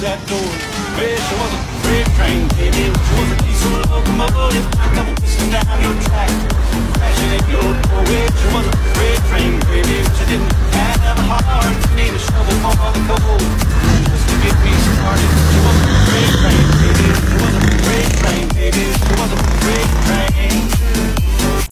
that door. Wish I was a freight train, baby. Wish I was a diesel locomotive. Come twisting down your track, crashing in your door. Wish I was a